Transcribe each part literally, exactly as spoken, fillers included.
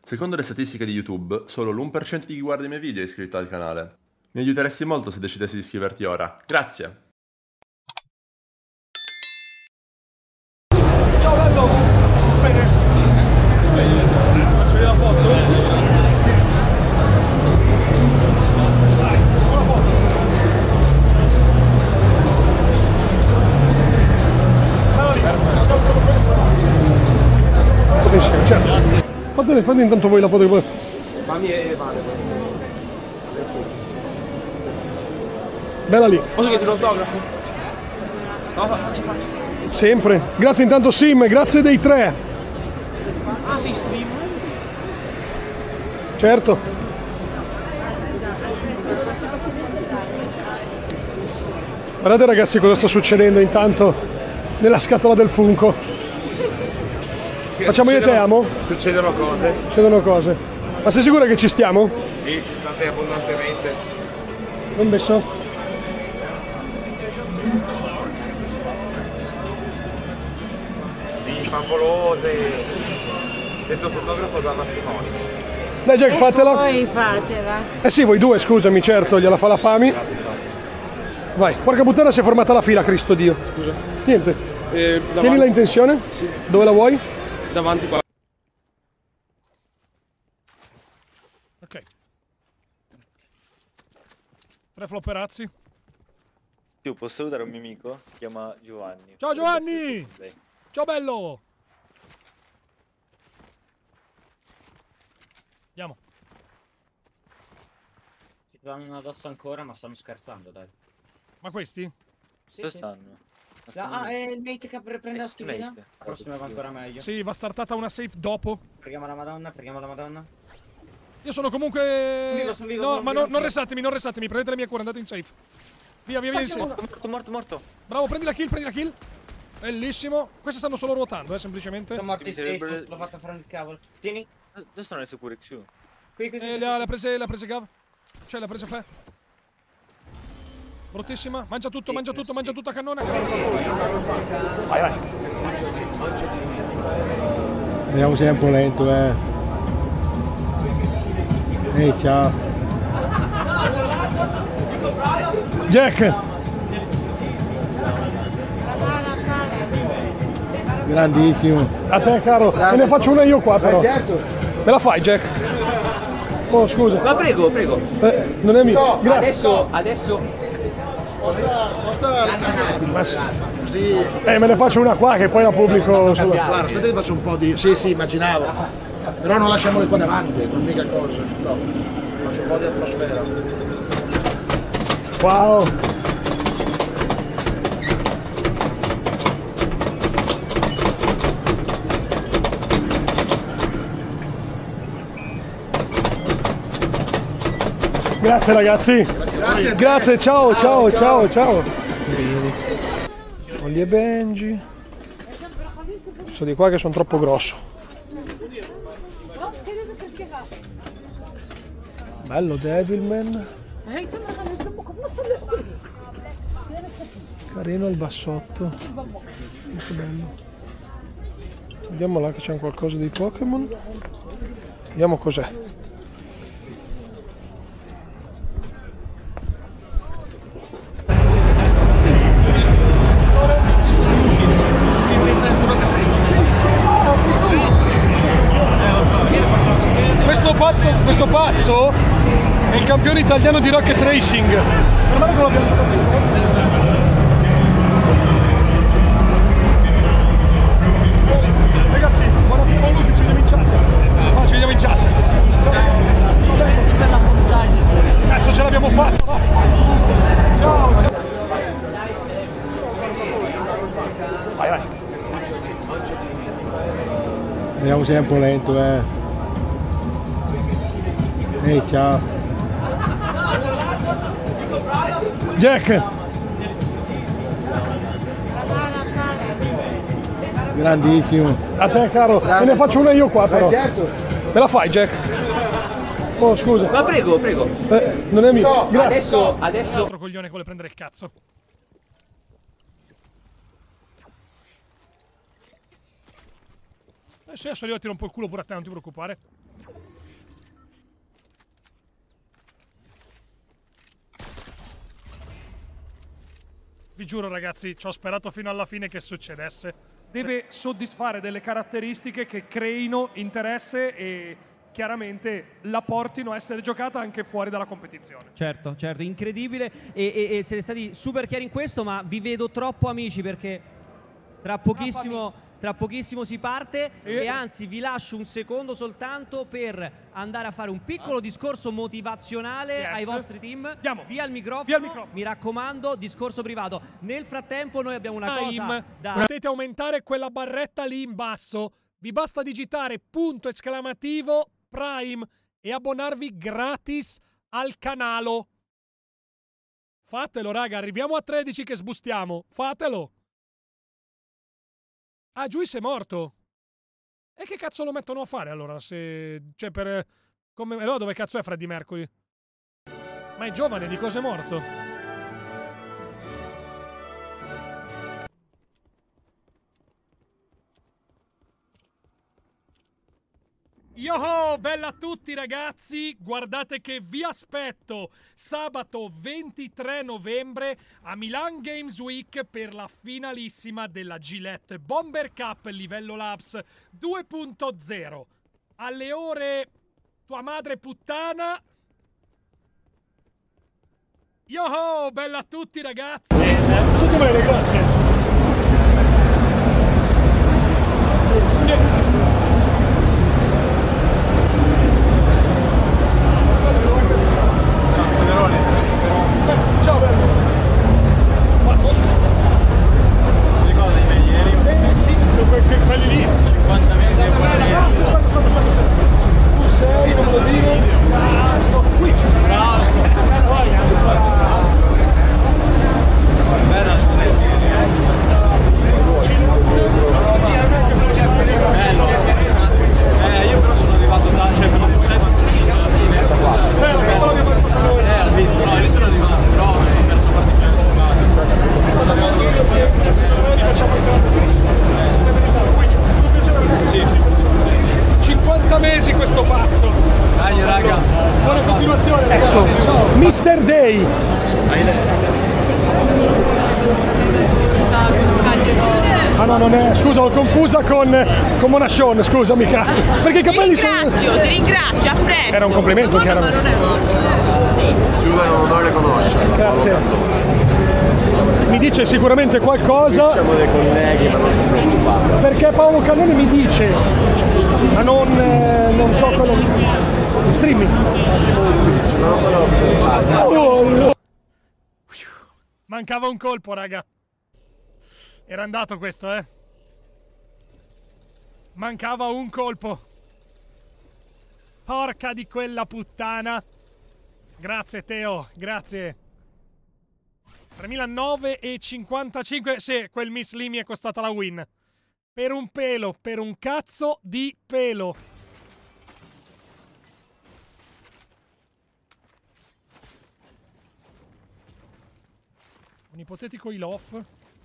Secondo le statistiche di YouTube, solo l'uno per cento di chi guarda i miei video è iscritto al canale. Mi aiuteresti molto se decidessi di iscriverti ora. Grazie! Ciao bello! Bene! Faccio la foto? Dai, una foto! Certo. Fate, fate intanto voi la foto che poi... Fammi e vale. Bella lì. Posso chiedere un autografo? No, faccia faccia. Sempre. Grazie intanto Sim, grazie dei tre. Ah sì, stream. Certo. Guardate ragazzi cosa sta succedendo intanto nella scatola del Funko. Facciamo io e te, amo? Succedono cose. Succedono cose. Ma sei sicura che ci stiamo? Sì, ci state abbondantemente. Non messo? Sì, fanvolose. Detto fotografo da matrimonio. Dai Jack, fatela. Poi fatela. Eh sì, voi due, scusami, certo, gliela fa la Pami. Vai, porca puttana, si è formata la fila, Cristo Dio. Scusa. Niente. Eh, Tienila in tensione? Sì. Dove la vuoi? Davanti qua. Ok. Tre flopperazzi. Io posso salutare un mio amico? Si chiama Giovanni. Ciao Giovanni! Ciao bello! Andiamo. Ci vanno addosso ancora, ma stanno scherzando, dai. Ma questi? Sì, Dove sì. stanno? Ah, è il mate che prende la schivina? Mate. La prossima va ancora meglio. Sì, va startata una safe dopo. Preghiamo la Madonna, preghiamo la Madonna. Io sono comunque... Vivo, sono vivo, no, sono ma vivo, no, non sì. resatemi, non resatemi, prendete le mie cure, andate in safe. Via, via, via in safe. Morto, morto, morto, morto. Bravo, prendi la kill, prendi la kill. Bellissimo. Queste stanno solo ruotando, eh, semplicemente. Sono morti Mi sì, sarebbe- l'ho fatta fare il cavolo. Tieni. Dove sono le sicure Q? Qui, qui, qui. Eh, le ha, le ha prese, le ha prese Gav. Cioè, le ha prese Fe. Bruttissima. Mangia tutto, mangia tutto, mangia tutto a cannone. a cannone. Vai, vai. Vediamo se è un po' lento, eh. Ehi, ciao. Jack. Grandissimo. A te, caro. Me ne faccio una io qua, però. certo. Me la fai, Jack? Oh, scusa. Ma prego, prego. Eh, non è mio. Grazie. Adesso, adesso. Ma sì. Così. Eh, me ne faccio una qua che poi la pubblico sulla... Guarda, aspetta che faccio un po' di... Sì, sì, immaginavo. Però non lasciamole qua davanti, non mica cosa. No. Faccio un po' di atmosfera. Wow. Grazie ragazzi. Grazie. Grazie, ciao, ciao, ciao, ciao. Olli e Benji. Questo di qua che sono troppo grosso. Bello Devilman. Carino il bassotto. Molto bello. Vediamo là che c'è qualcosa di Pokémon. Vediamo cos'è. Questo pazzo, questo pazzo è il campione italiano di Rocket Racing. Per male che lo abbiamo giocato in ragazzi, buona fine, buon look, ci vediamo in chat. Ah, ci vediamo in chat. Per la full Cazzo, ce l'abbiamo fatta. Va. Ciao, ciao. Vai, vai. Vediamo se è un po' lento, eh. Ehi, ciao. Jack. Grandissimo. A te, caro. Me ne faccio una io qua, però. certo. Me la fai, Jack? Oh, scusa. Ma prego, prego. Eh, non è mio. Grazie. Adesso, adesso. Altro coglione che vuole prendere il cazzo. Eh sì, adesso io tiro un po' il culo pure a te, non ti preoccupare. vi giuro ragazzi, ci ho sperato fino alla fine che succedesse. Deve soddisfare delle caratteristiche che creino interesse e chiaramente la portino a essere giocata anche fuori dalla competizione. Certo, certo, incredibile e, e, e siete stati super chiari in questo, ma vi vedo troppo amici perché tra pochissimo... Tra pochissimo si parte e... e anzi vi lascio un secondo soltanto per andare a fare un piccolo discorso motivazionale yes. ai vostri team. Andiamo. Via il microfono, Via il microfono, mi raccomando, discorso privato. Nel frattempo noi abbiamo una Time. cosa da... Potete aumentare quella barretta lì in basso. Vi basta digitare punto esclamativo Prime e abbonarvi gratis al canale. Fatelo raga, arriviamo a tredici che sbustiamo. Fatelo. Ah, Juice è morto. E che cazzo lo mettono a fare allora? Se... Cioè per... Come... Allora dove cazzo è Freddie Mercury? Ma è giovane, di cosa è morto? Yoho, bella a tutti ragazzi, guardate che vi aspetto sabato ventitré novembre a Milan Games Week per la finalissima della Gillette Bomber Cup livello Labs due punto zero. Alle ore tua madre puttana. Yoho, bella a tutti ragazzi. Tutto bene, grazie. Ciao bello. Si ricorda di me ieri? Eh sì, quelli lì. cinquanta mesi e tu sei, non lo dico. Cazzo, qui c'è. Bravo. Bella bello. Eh, io però sono arrivato da, cioè per la fucetta sono arrivato alla fine. Eh, quello che poi stato noi. Eh, ho visto, no, lì sono arrivato, però mi sono perso particolarmente. È stato arrivato io che secondo me facciamo il grande qui. cinquanta mesi questo pazzo. Dai raga. Buona continuazione ragazzi. Ciao. mister Day. Ah no, non è, scusa, l'ho confusa con, con Monachon, scusami cazzo. Perché i capelli sono... Ti ringrazio, ti ringrazio, apprezzo. Era un complimento, chiaramente. Giulia non le conosce. Grazie. Mi dice sicuramente qualcosa. Siamo dei colleghi, ma non si preoccupate. Perché Paolo Cannoni mi dice, ma non, eh, non so quello... Streaming. Non quello... Mancava un colpo, raga. Era andato questo, eh. Mancava un colpo. Porca di quella puttana. Grazie, Teo, grazie. tremilanove e cinquantacinque. Sì, quel Miss Lee mi è costata la win. Per un pelo, per un cazzo di pelo. Un ipotetico heal-off.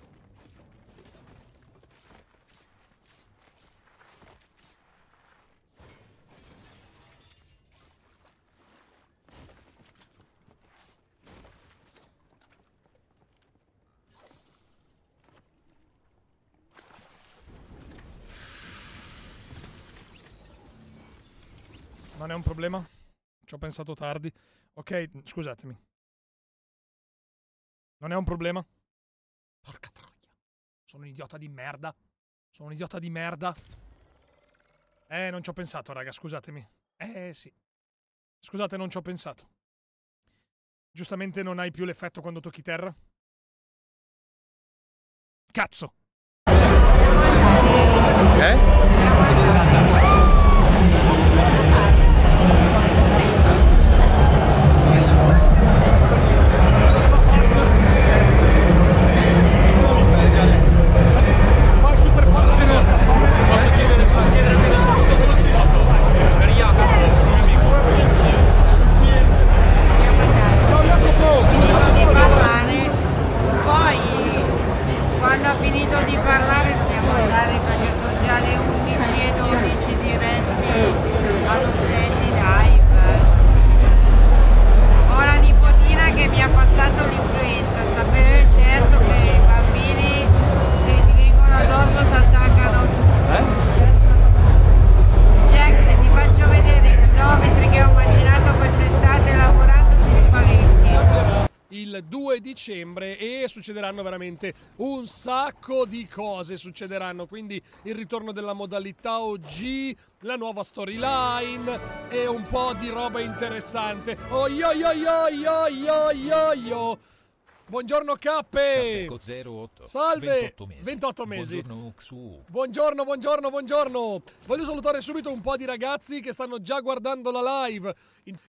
Non è un problema. Ci ho pensato tardi. Ok, scusatemi. Non è un problema. Porca troia. Sono un idiota di merda. Sono un idiota di merda. Eh, non ci ho pensato, raga, scusatemi. Eh, sì. Scusate, non ci ho pensato. Giustamente non hai più l'effetto quando tocchi terra? Cazzo! Ok? Posso chiedere, posso chiedere quando sono cosa l'ho girato? Per Jacopo, mio amico. Ciao Jacopo! Finito di parlare, poi quando ho finito di parlare dobbiamo andare perché sono già le undici e dodici di due dicembre e succederanno veramente un sacco di cose, succederanno quindi il ritorno della modalità O G, la nuova storyline e un po' di roba interessante. Oh yo yo yo yo yo yo yo. Buongiorno Cappe. zero otto. Salve. ventotto mesi. ventotto mesi. Buongiorno Uxu. Buongiorno, buongiorno, buongiorno. Voglio salutare subito un po' di ragazzi che stanno già guardando la live. In-